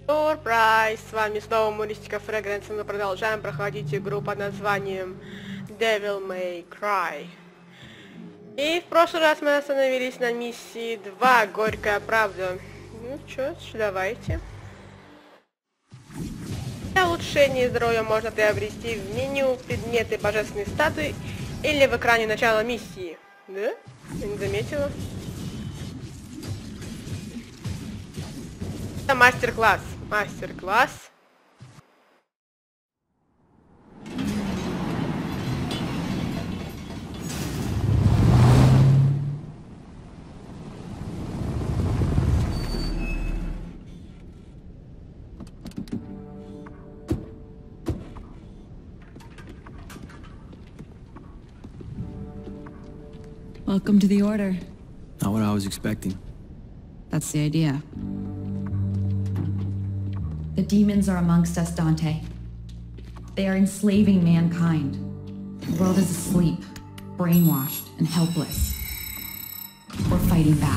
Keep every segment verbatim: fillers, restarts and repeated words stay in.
Сюрприз! С вами снова Муристика Фрэгренс, и мы продолжаем проходить игру под названием Devil May Cry. И в прошлый раз мы остановились на миссии два, Горькая правда. Ну чё, давайте. Для улучшения здоровья можно приобрести в меню предметы божественной статуи или в экране начала миссии. Да? Я не заметила. Это мастер-класс. Мастер-класс. Welcome to the Order. Not what I was expecting. That's the idea. The demons are amongst us, Dante. They are enslaving mankind. The world is asleep, brainwashed, and helpless. We're fighting back.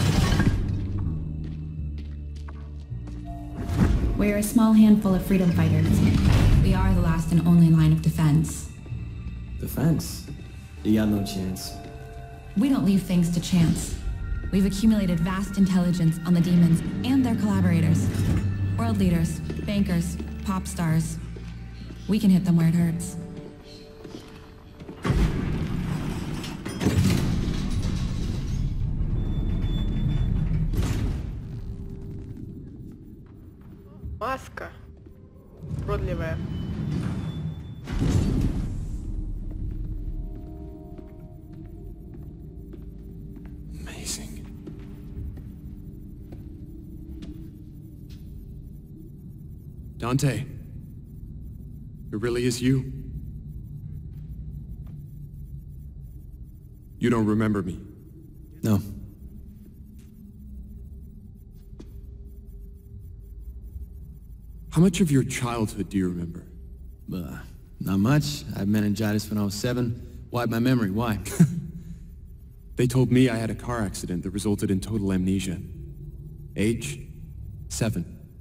We're a small handful of freedom fighters. We are the last and only line of defense. Defense? You got no chance. We don't leave things to chance. We've accumulated vast intelligence on the demons and their collaborators. World leaders, bankers, pop stars. We can hit them where it hurts. Маска. Уродливая. Amazing. Dante, it really is you. You don't remember me. No. How much of your childhood do you remember? Uh, not much. I had meningitis when I was seven. Wiped my memory. Why? They told me I had a car accident that resulted in total amnesia. Age? Seven.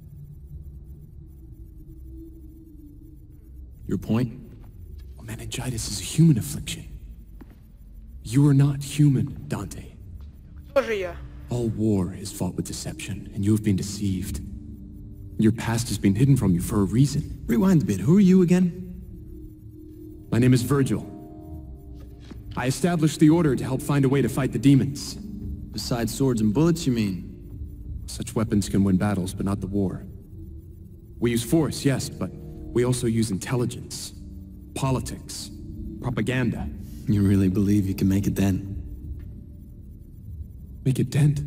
Your point? Well, meningitis is a human affliction. You are not human, Dante. Кто же я? All war is fought with deception, and you have been deceived. Your past has been hidden from you for a reason. Rewind a bit. Who are you again? My name is Virgil. I established the Order to help find a way to fight the demons. Besides swords and bullets, you mean? Such weapons can win battles, but not the war. We use force, yes, but we also use intelligence, politics, propaganda. You really believe you can make a dent? Make a dent?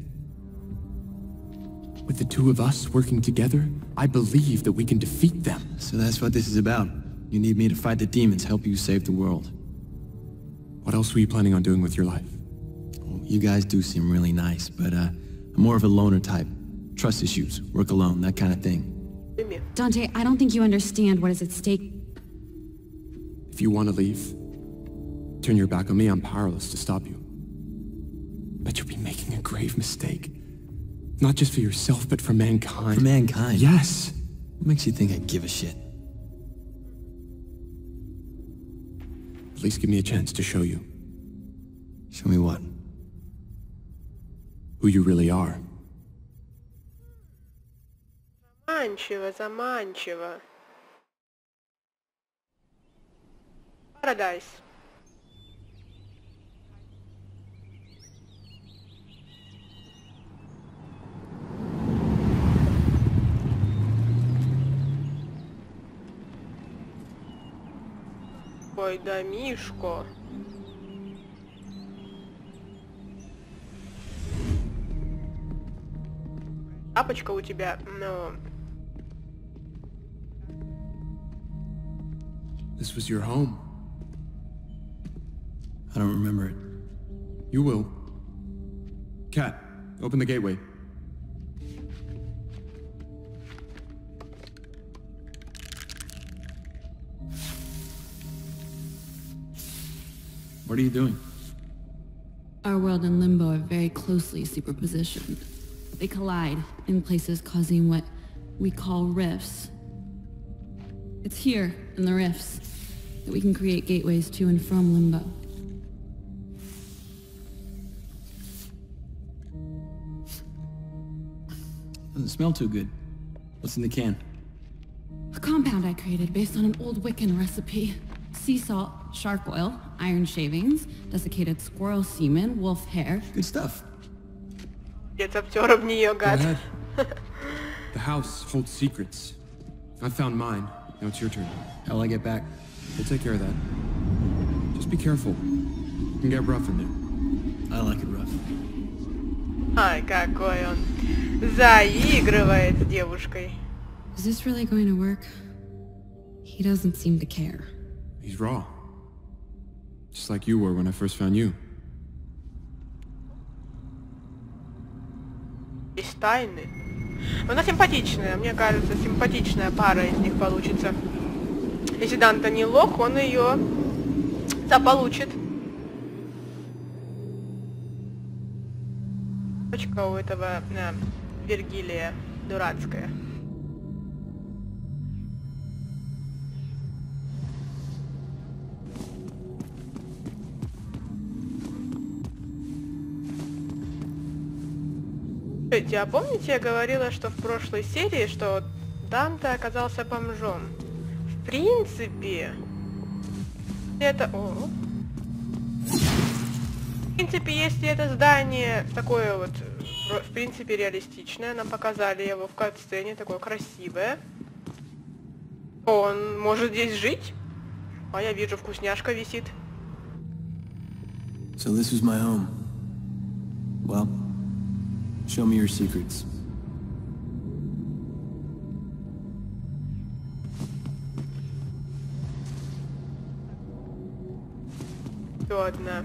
With the two of us working together, I believe that we can defeat them. So that's what this is about. You need me to fight the demons, help you save the world. What else were you planning on doing with your life? Well, you guys do seem really nice, but uh, I'm more of a loner type. Trust issues, work alone, that kind of thing. Dante, I don't think you understand what is at stake. If you want to leave, turn your back on me, I'm powerless to stop you. But you'll be making a grave mistake. Not just for yourself, but for mankind. For mankind? Yes! What makes you think I give a shit? At least give me a chance to show you. Show me what? Who you really are. Заманчиво, заманчиво. Paradise. Ой, домишко. Тапочка у тебя, но... This was your home. I don't remember it. You will. Cat, open the gateway. What are you doing? Our world and Limbo are very closely superpositioned. They collide in places causing what we call rifts. It's here, in the rifts, that we can create gateways to and from Limbo. Doesn't smell too good. What's in the can? A compound I created based on an old Wiccan recipe. Sea salt, shark oil, iron shavings, desiccated squirrel semen, wolf hair. Good stuff. Дед актер об нее, Go гад. ahead. The house holds secrets. I found mine. Now it's your turn. How'll I get back? We'll take care of that. Just be careful. It can get rough in there. I like it rough. Ай, какой он заигрывает с девушкой. Is this really going to work? He doesn't seem to care. He's raw. Just like you were when I first found you. Есть тайны. Она симпатичная, мне кажется, симпатичная пара из них получится. Если Данте не лох, он ее заполучит. Точка у этого э, Вергилия дурацкая. А помните, я говорила, что в прошлой серии, что Данте оказался бомжом? В принципе, это... О. В принципе, если это здание такое вот, в принципе, реалистичное, нам показали его в кат-сцене, такое красивое, он может здесь жить? А я вижу, вкусняшка висит. So this was my home. Well, show me your secrets. Еще одна.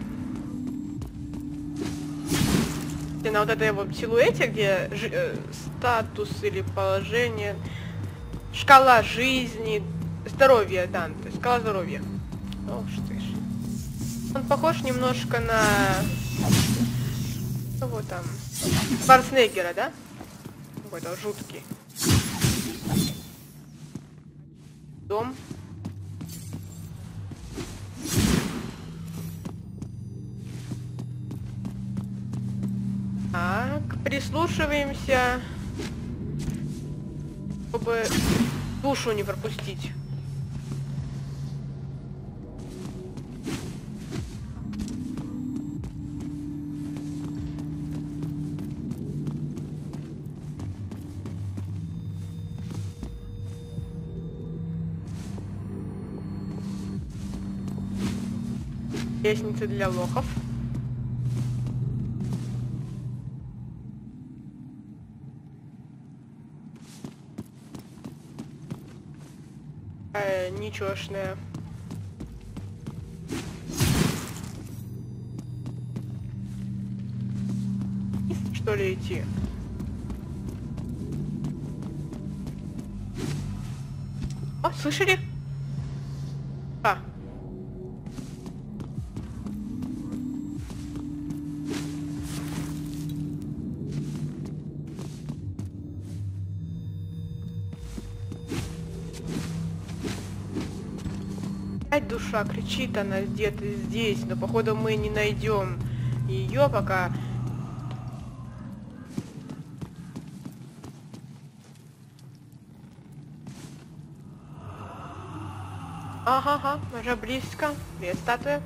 На вот этой вот силуэте, где жи э, статус или положение, шкала жизни, здоровья, Данте, шкала здоровья. Ох ты ж. Он похож немножко на... Кого там? Шварценеггера, да? Какой-то жуткий. Дом. Так, прислушиваемся, чтобы душу не пропустить. Лестница для лохов. Э, ничегошная. Что ли идти? О, слышали? А. Душа кричит, она где-то здесь, но походу мы не найдем ее пока. Ага, ага, уже близко. Привет, статуя.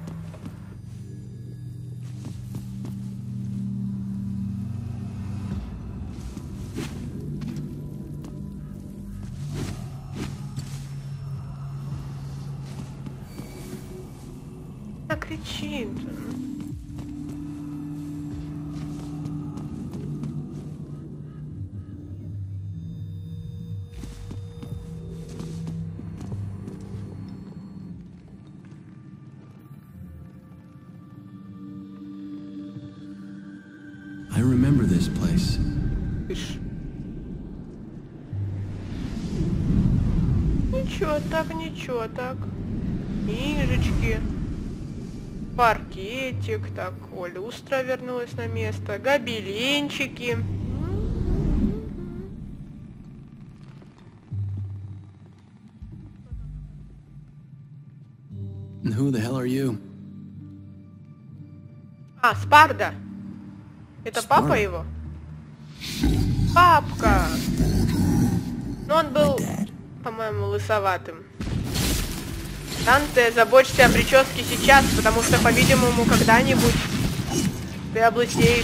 Кричит. I remember this place. Ишь. Ничего так, ничего так. Книжечки. Паркетик, так, о, люстра вернулась на место, гобеленчики. who the hell are you? А, Спарда. Это папа его? Папка. Но он был, по-моему, лысоватым. Данте, заботься о прическе сейчас, потому что, по-видимому, когда-нибудь ты облысеешь.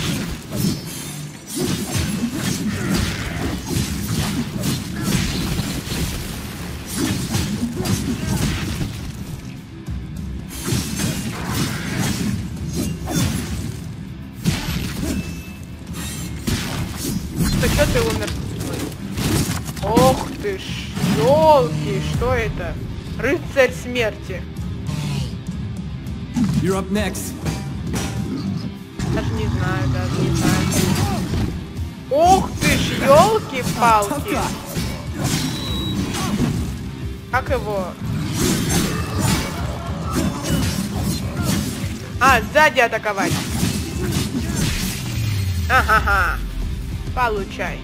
Что ты умер? Ох ты ж, ёлки, что это? Рыцарь смерти. You're up next. Даже не знаю, даже не знаю. Ох ты ж, ёлки-палки. Как его? А, сзади атаковать. Ага-га. Получай.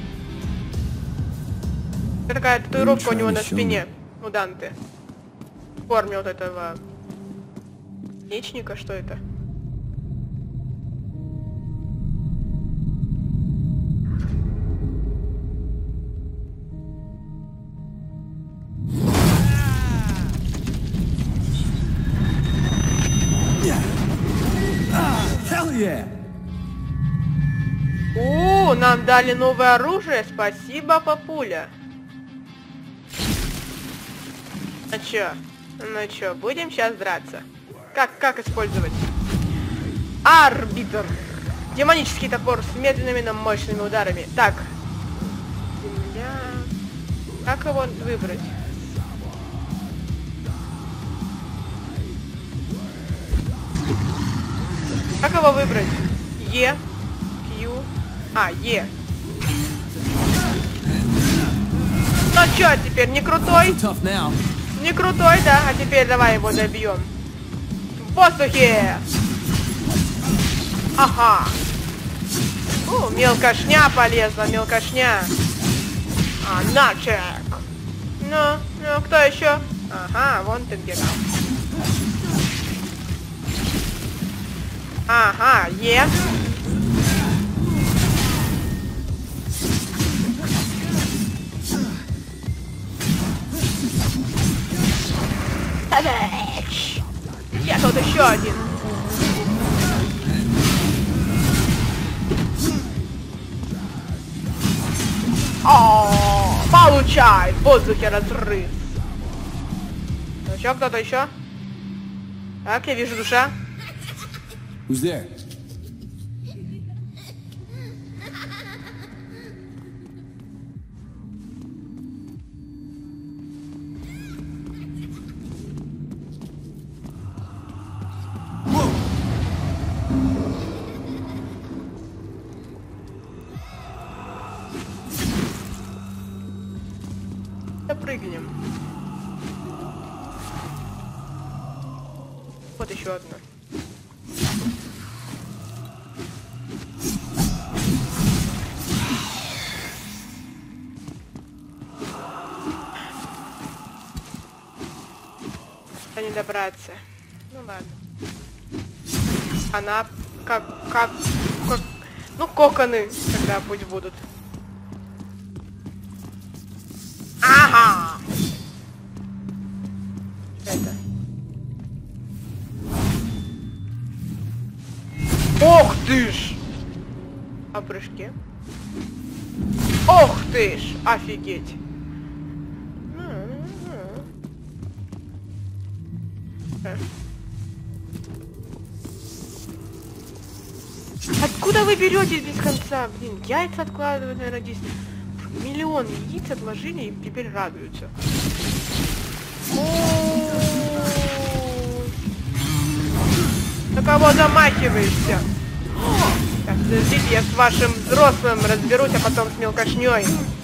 Это такая татуировка у него на спине. У Данте. В форме вот этого мечника, что это? Hell yeah! О, нам дали новое оружие. Спасибо, папуля. Ну чё? Ну чё, будем сейчас драться? Как, как использовать? Арбитр. Демонический топор с медленными, но мощными ударами. Так. Земля. Как его выбрать? Как его выбрать? Е. Q. А, Е. Ну чё, теперь не крутой? Не крутой, да? А теперь давай его добьем. В воздухе! Ага. О, мелкошня полезла, мелкошня. А, начек. Ну, ну, кто еще? Ага, вон ты где. Ага, Е. Я тут еще один. О, получай! В воздухе разрыв. Ну что, кто-то еще? Так, я вижу душа. Who's there? Допрыгнем. Вот еще одна. А не добраться. Ну ладно. Она как, как, как... Ну, коконы тогда пусть будут. Ага! Что это? Ох ты ж! А прыжки? Ох ты ж! Офигеть! Откуда вы берете без конца? Блин, яйца откладывают, наверное, здесь. Миллион яиц отложили и теперь радуются. На кого замахиваешься? Так, подождите, я с вашим взрослым разберусь, а потом с мелкошней.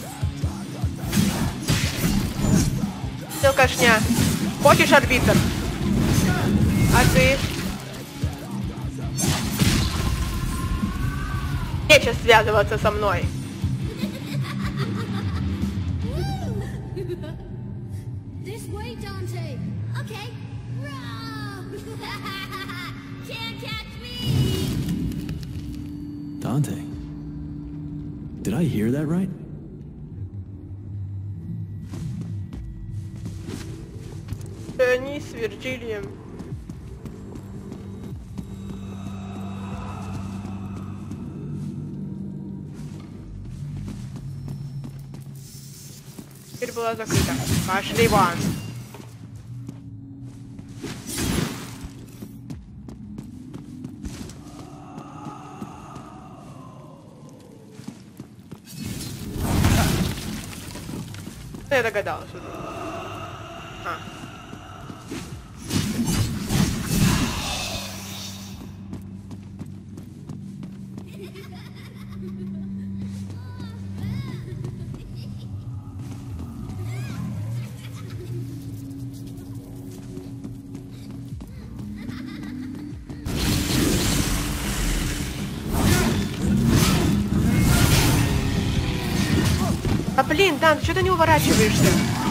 Мелкошня. Хочешь, арбитр? А ты? Нечего связываться со мной. This way, Dante. Okay. Dante. Did I hear that right? Они с Вирджилием. Дверь была закрыта. Пошли вон. Я догадалась. А. А блин, Дан, что ты не уворачиваешься?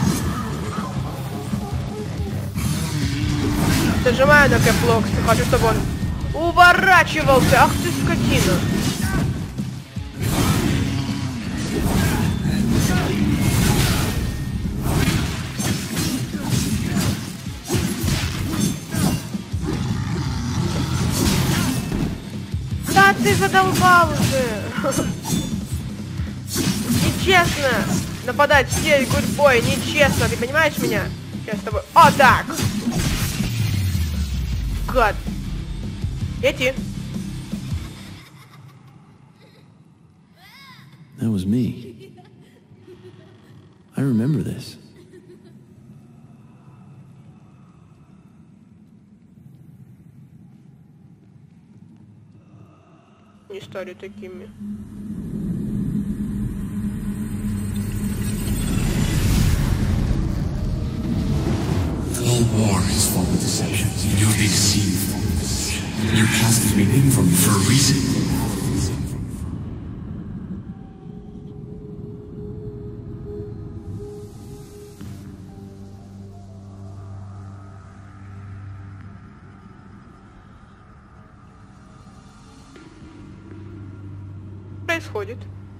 Нажимаю на кэплок, хочу, чтобы он уворачивался. Ах ты скотина. Да ты задолбал уже. Нечестно нападать всей гудбой, нечестно, ты понимаешь меня? Я с тобой... О, так! Гад! Эти! That was me. I remember this. Не стали такими. All war is fought with deception. You're being deceived. You casted me in from me for a reason. Происходит.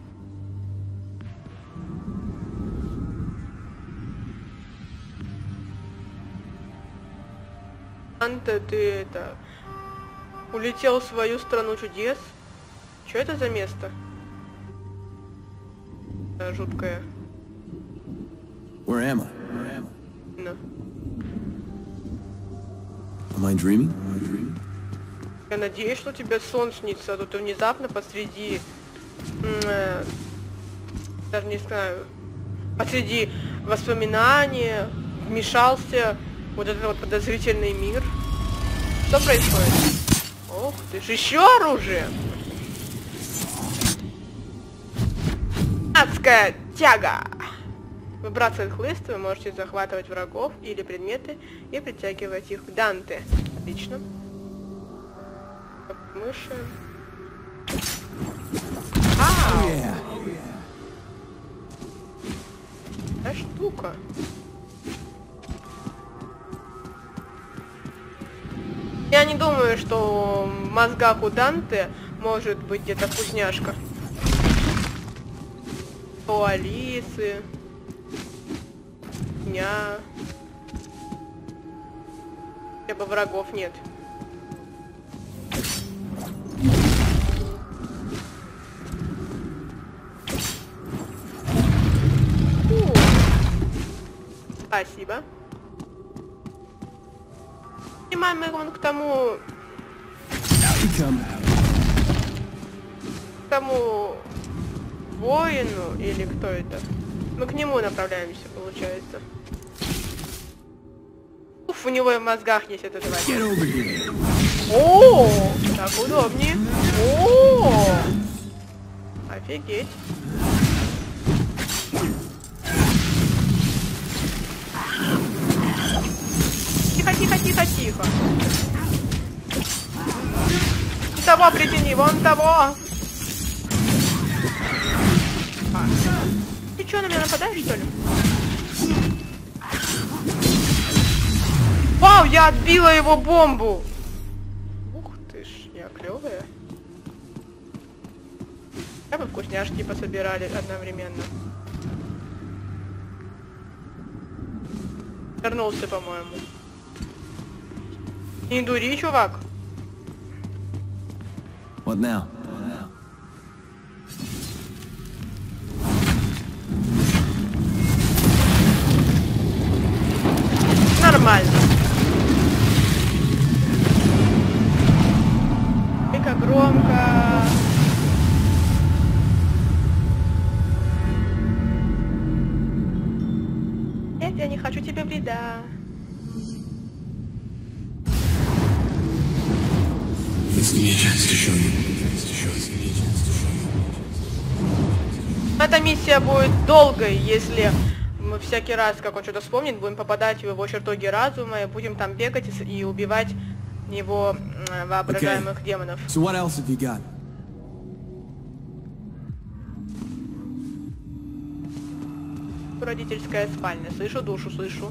Анта, ты это... улетел в свою страну чудес? Что это за место? Да, жуткое. Where am I? Where am I? No. Am I dreaming? Am I dreaming? Я надеюсь, что тебе сон снится, а то ты внезапно посреди... Э, даже не знаю... Посреди воспоминаний вмешался вот этот вот подозрительный мир. Что происходит? Ох ты ж, еще оружие! Адская тяга! Выбраться от хлыста вы можете захватывать врагов или предметы и притягивать их к Данте. Отлично. Мыши. Ау! Та штука. Я не думаю, что в мозгах у Данте может быть где-то вкусняшка. У Алисы. Меня. Хотя бы врагов нет. У. Спасибо. Понимаем, он к тому... К тому... воину, или кто это? Мы к нему направляемся, получается. Уф, у него и в мозгах есть эта тварь. О, так удобнее. О, офигеть. Тихо, тихо, тихо, тихо. Вон того притяни, вон того. А. Ты что, на меня нападаешь, что ли? Вау, я отбила его бомбу! Ух ты ж, я клевая. Я бы вкусняшки пособирали одновременно. Вернулся, по-моему. Не дури, чувак. What now? Нормально. И как громко. Нет, я не хочу тебе вреда. Эта миссия будет долгой, если мы всякий раз, как он что-то вспомнит, будем попадать в его чертоги разума и будем там бегать и убивать его воображаемых okay. демонов. So what else have you got? Родительская спальня. Слышу душу, слышу.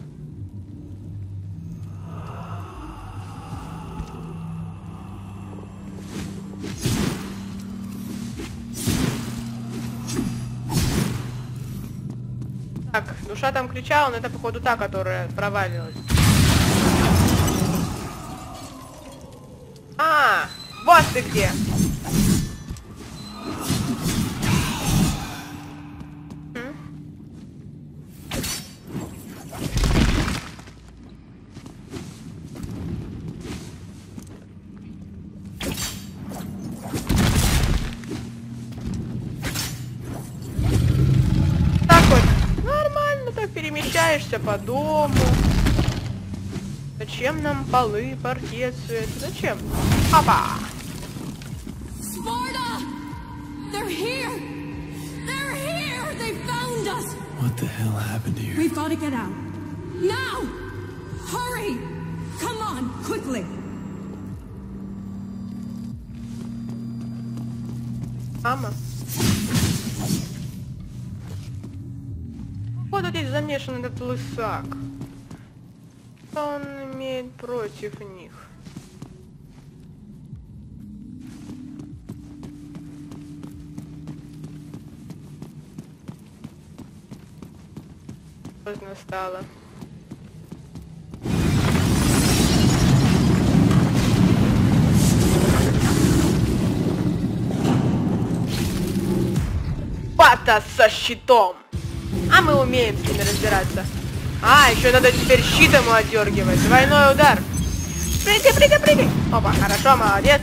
Так, душа там кричала, но это походу та, которая провалилась. А, вот ты где! Перемещаешься по дому. Зачем нам полы, паркет, все это? Зачем? Опа! Sparta! They're here! They're here! They found us! What the hell happened here? We've got to get out. Now! Hurry! Come on, quickly! Мама. Вот здесь замешан этот лысак. Что он имеет против них? Поздно стало. Пата со щитом! А мы умеем с ними разбираться. А, еще надо теперь щит ему отдергивать. Двойной удар. Прыгай, прыгай, прыгай. Опа, хорошо, молодец.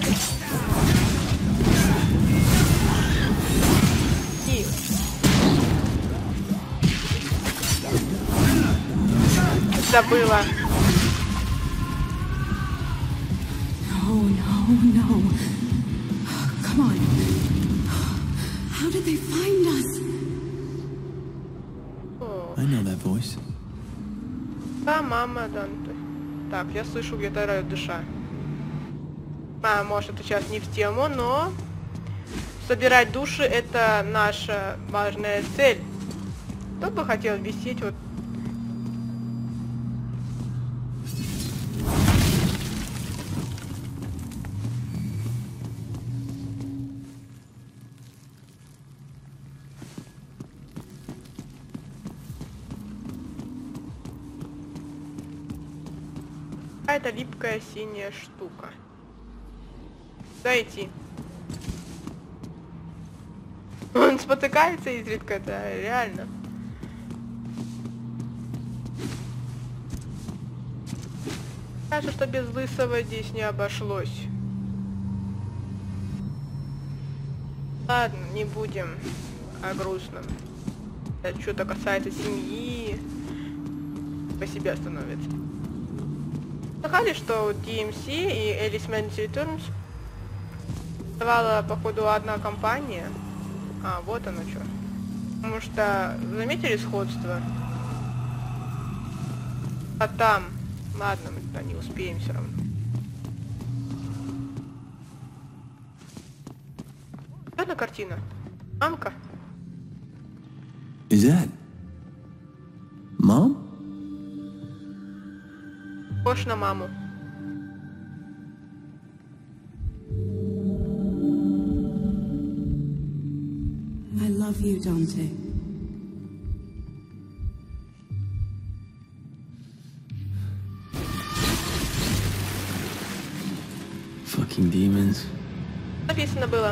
И... Забыла. No, no, no. Come on. How did they find us? I know that voice. Да, мама, Данте. Так, я слышу где-то рает душа. А, может, это сейчас не в тему, но... Собирать души — это наша важная цель. Кто бы хотел висеть вот... Какая-то липкая синяя штука. Куда идти? Он спотыкается изредка, это реально. Кажется, что без лысого здесь не обошлось. Ладно, не будем о грустном. Это что-то касается семьи. По себе становится. Слыхали, что ди эм си и Alice Madness Returns давала, походу, одна компания. А, вот оно что. Потому что, заметили сходство? А там... Ладно, мы туда не успеем все равно. Одна картина. Мамка. Is that Mom? похож на маму. I love you, Dante. Fucking demons. Написано было.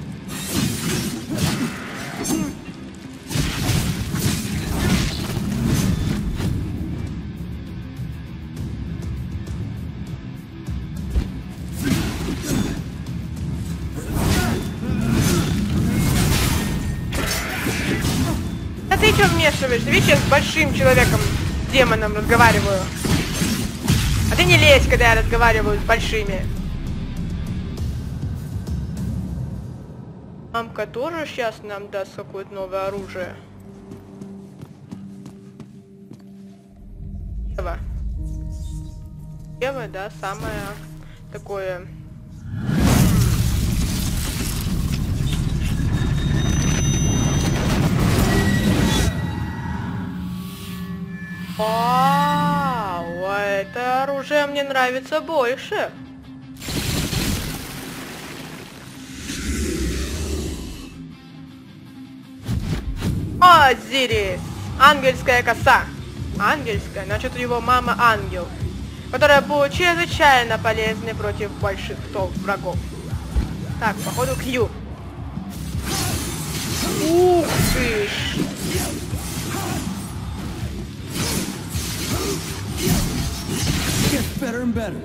А ты что вмешиваешься? Видишь, я с большим человеком, демоном разговариваю. А ты не лезь, когда я разговариваю с большими. Мамка тоже сейчас нам даст какое-то новое оружие. Ева. Ева, да, самое такое... Вау, это оружие мне нравится больше. Озирис! Ангельская коса. Ангельская, значит, у его мама ангел, которая будет чрезвычайно полезной против больших толп врагов. Так, походу Кью. Ух ты ж! Gets better and better.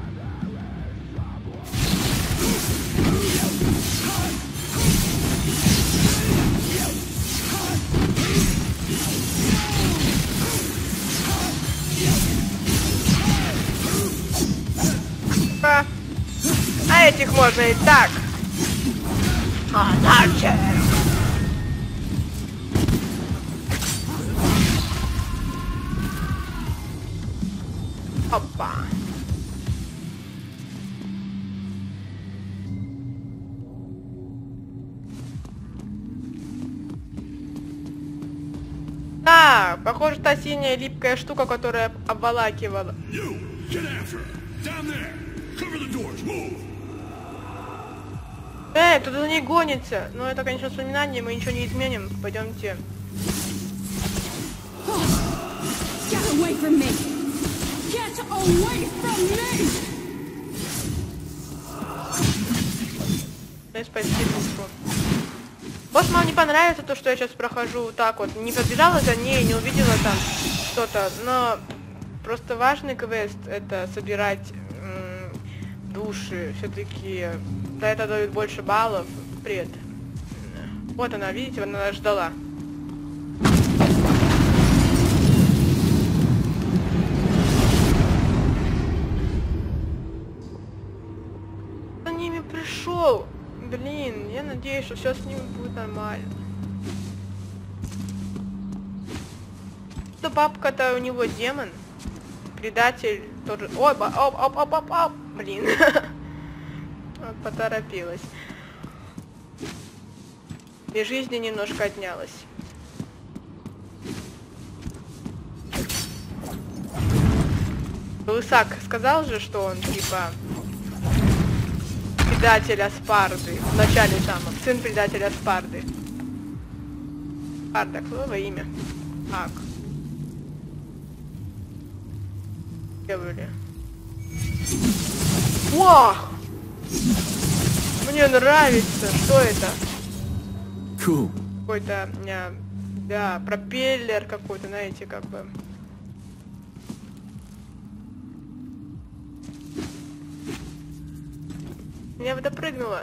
А этих можно и так. А дальше. Опа. А, похоже, та синяя липкая штука, которая обволакивала. Эй, кто-то за ней гонится. Но это, конечно, воспоминание, мы ничего не изменим. Пойдемте. Get away from me! Get away from me! Дай спасти душу. Босс, вам не понравится то, что я сейчас прохожу вот так вот. Не побежала за ней, не увидела там что-то. Но просто важный квест — это собирать м, души. Все-таки за это дают больше баллов. Привет. Вот она, видите, она ждала. За ними пришел. Блин, я надеюсь, что все с ним будет нормально. Что бабка-то у него демон. Предатель тоже. Ой, оп, оп, оп, оп, оп. Блин. Поторопилась. И жизни немножко отнялась. Лысак сказал же, что он типа предателя Спарды. В начале там, сын предателя Спарды. Спарда, слово имя. Так. Где были? Вау! Мне нравится. Что это? Cool. Какой-то, да, пропеллер какой-то, знаете, как бы. Я бы допрыгнула.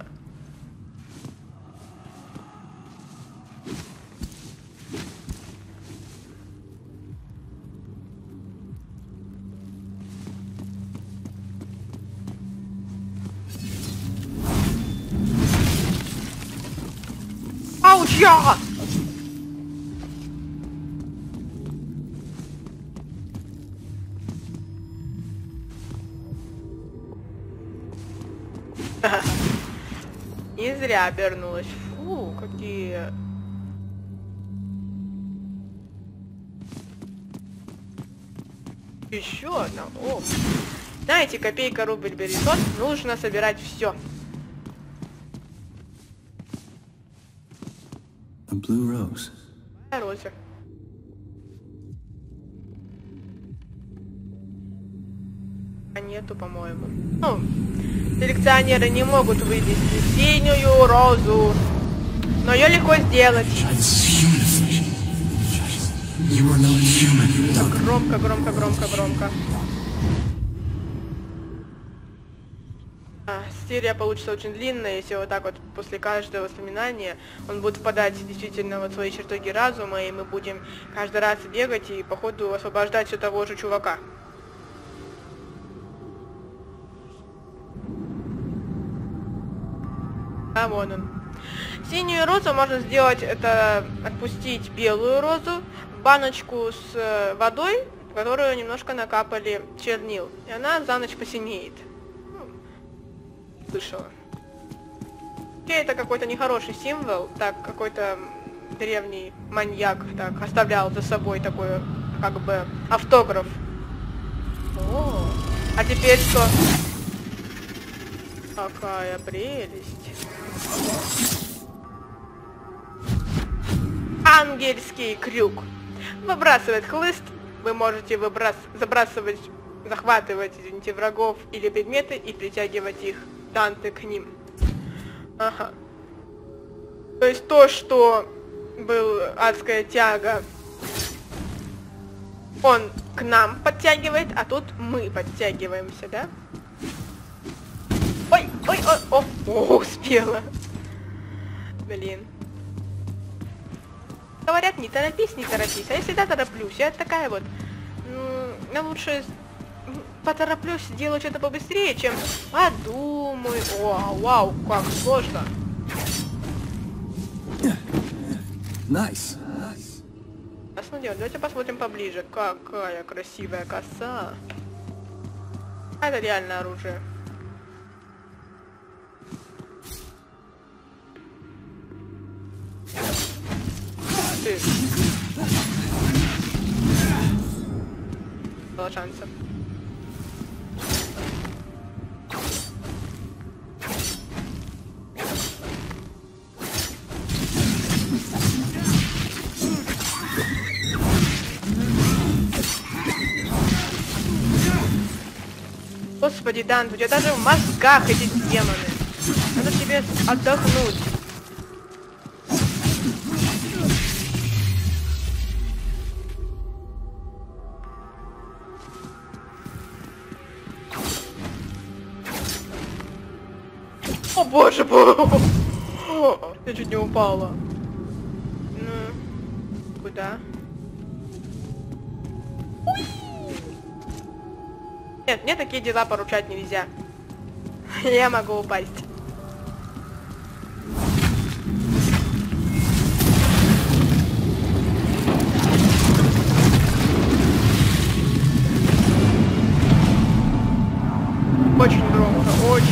Ауча! Не зря обернулась. Фу, какие... Еще одна. О. Знаете, копейка, рубль, березот. Нужно собирать все. A blue rose. Роза. А нету, по-моему. Ну, селекционеры не могут вывести синюю розу. Но ее легко сделать. Громко, громко, громко, громко. А, серия получится очень длинная, если вот так вот после каждого воспоминания он будет впадать действительно вот в свои чертоги разума, и мы будем каждый раз бегать и по ходу освобождать все того же чувака. А вон он. Синюю розу можно сделать, это отпустить белую розу в баночку с водой, в которую немножко накапали чернил, и она за ночь посинеет. Слышала. Это какой-то нехороший символ, так какой-то древний маньяк так оставлял за собой такой как бы автограф. О, а теперь что? Какая прелесть. Ангельский крюк. Выбрасывает хлыст. Вы можете выбрас... забрасывать, захватывать, извините, врагов или предметы и притягивать их. Данте к ним. Ага. То есть то, что был адская тяга, он к нам подтягивает, а тут мы подтягиваемся, да? Ой, ой, ой, о, о, успела. Блин. Говорят, не торопись, не торопись. А я всегда тороплюсь. Я такая вот. Я лучше потороплюсь, сделаю что-то побыстрее, чем подумаю. О, вау, как сложно. Nice. Ясно дело. Давайте посмотрим поближе. Какая красивая коса. Это реально оружие. Ты. Было шансов. Господи, Данте, у тебя даже в мозгах эти демоны. Надо тебе отдохнуть. О боже, боже! Я чуть не упала. Ну, куда? Нет, мне такие дела поручать нельзя. Я могу упасть. Очень громко, очень.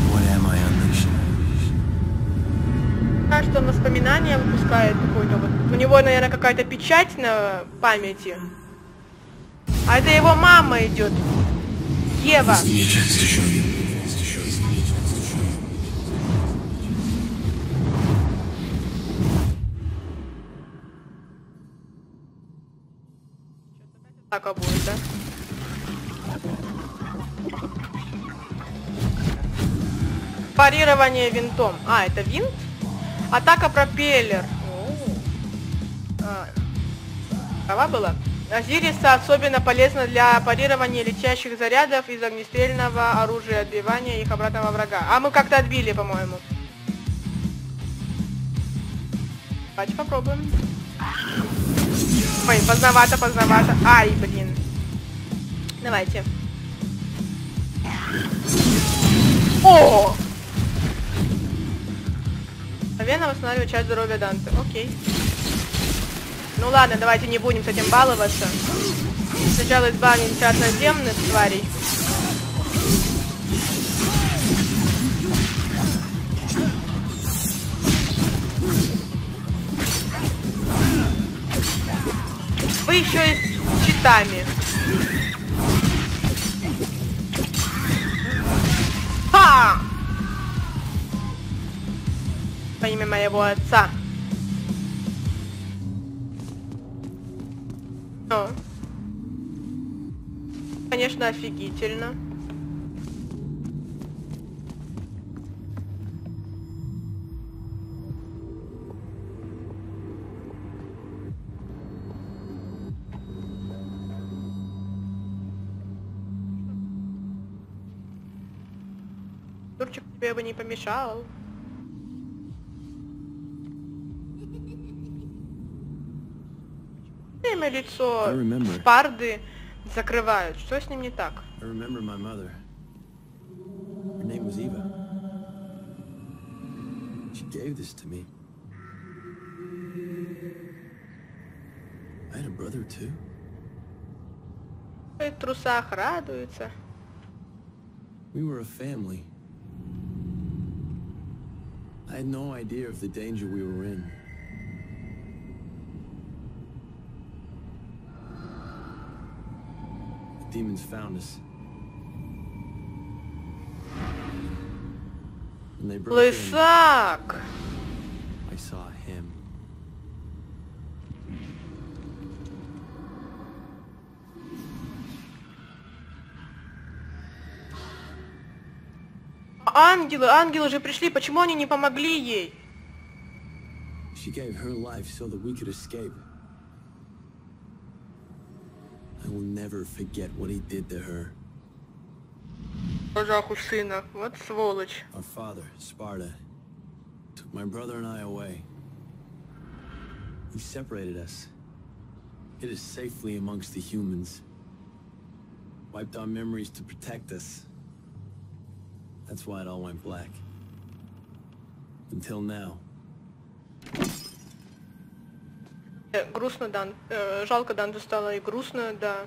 Кажется, он воспоминания выпускает какой-то вот. У него, наверное, какая-то печать на памяти. А это его мама идет. Ева. Так а будет, да? Парирование винтом. А, это винт? Атака пропеллер. А, права была? Азириса особенно полезна для парирования летящих зарядов из огнестрельного оружия, отбивания их обратного врага. А мы как-то отбили, по-моему. Давайте попробуем. Ой, поздновато, поздновато. Ай, блин. Давайте. О! Мгновенно восстанавливать часть здоровья Данте. Окей. Ну ладно, давайте не будем с этим баловаться. Сначала избавимся от наземных тварей. Вы еще и с щитами. Ха! Во имя моего отца. Ну. Конечно, офигительно. Турчик тебе бы не помешал. Время лицо Спарды закрывают. Что с ним не так? I remember my mother. Her name was Eva. She gave this to me. I had a brother too. В трусах радуется. We were a family. I had no idea of the danger we were in. The demons found us. And they broke in. Лысак! I saw him. Ангелы, ангелы же пришли, почему они не помогли ей? She gave her life so that we could escape. I will never forget what he did to her. Глазах у сына, вот сволочь. Our father, Sparta, took my brother and I away. He separated us, hid us safely amongst the humans, wiped our memories to protect us. That's why it all went black. Until now. Э, грустно, Дан. Э, жалко Данту стало и грустно, да.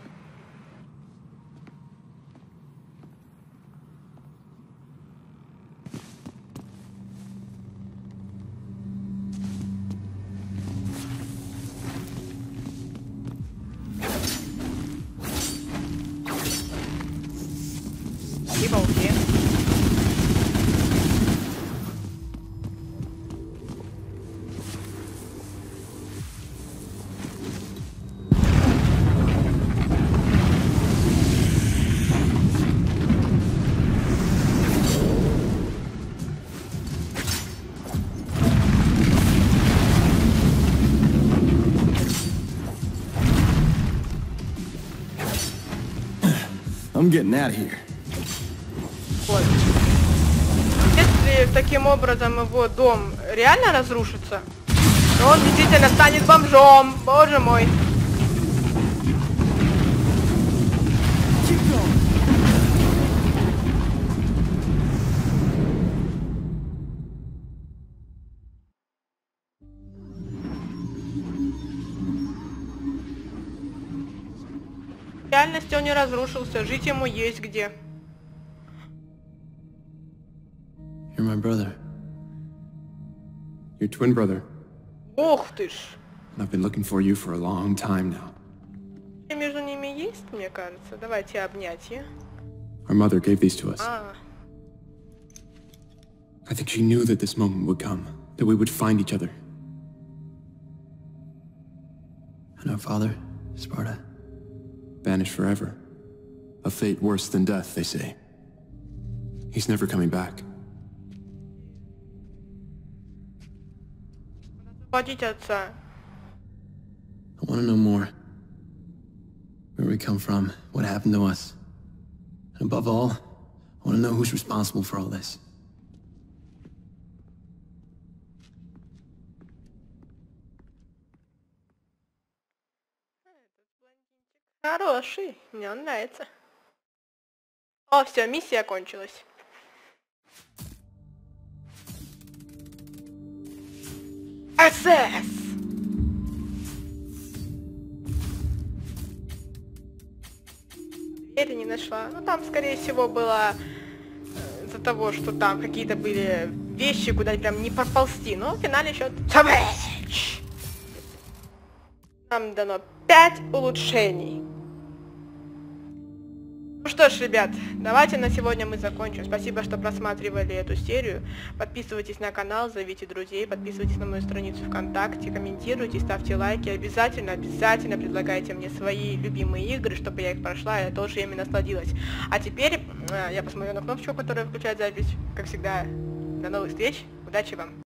И волки. I'm getting out of here. Вот. Если таким образом его дом реально разрушится, то он действительно станет бомжом. Боже мой. В реальности он не разрушился, жить ему есть где. You're my brother. Your twin brother. Ух ты ж. I've been looking for you for a long time now. И между ними есть, мне кажется. Давайте обнятия. Our mother gave these to us. А, I think she knew that this moment would come, that we would find each other. And our father, Sparta. Banished forever. A fate worse than death, they say. He's never coming back. освободить отца. I want to know more. Where we come from, what happened to us. And above all, I want to know who's responsible for all this. Хороший, мне он нравится. О, все, миссия кончилась. эс эс! Двери не нашла. Ну там, скорее всего, было э, из-за того, что там какие-то были вещи, куда прям не проползти. Но в финале счет Savage! Нам дано пять улучшений. Ну что ж, ребят, давайте на сегодня мы закончим. Спасибо, что просматривали эту серию. Подписывайтесь на канал, зовите друзей, подписывайтесь на мою страницу ВКонтакте, комментируйте, ставьте лайки. Обязательно, обязательно предлагайте мне свои любимые игры, чтобы я их прошла, и я тоже ими насладилась. А теперь э, я посмотрю на кнопочку, которая включает запись. Как всегда, до новых встреч, удачи вам!